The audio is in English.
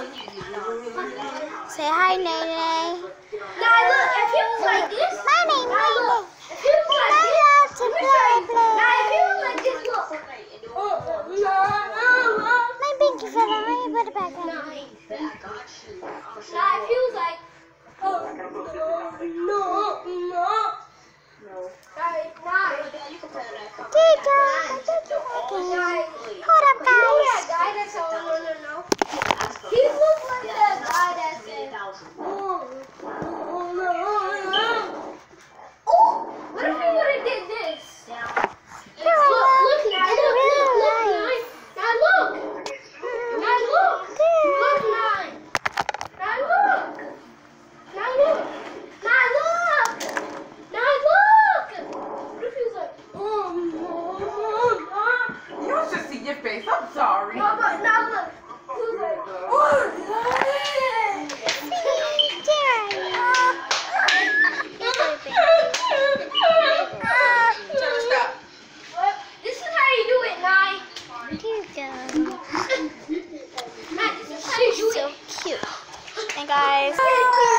Say hi, Nene. Now look, if he was like this, My name, now Nene. look, if he was like this, To let me play, show you. play. Now if he was like this, look. My pinky fell out. Let me put it back on. Now if he was like, Hold up, guys. guy that said, no. He looks like that guy that said, what if he would have did this? Look now, Now look. Now look. Look now. Now look. Now look. Now look. Now look. What if he was like, You should see your face. I'm sorry. no, but now look. He was like, what? This is how you do it, Nye. Here you go. Matt, this is how you do it. So cute. And guys.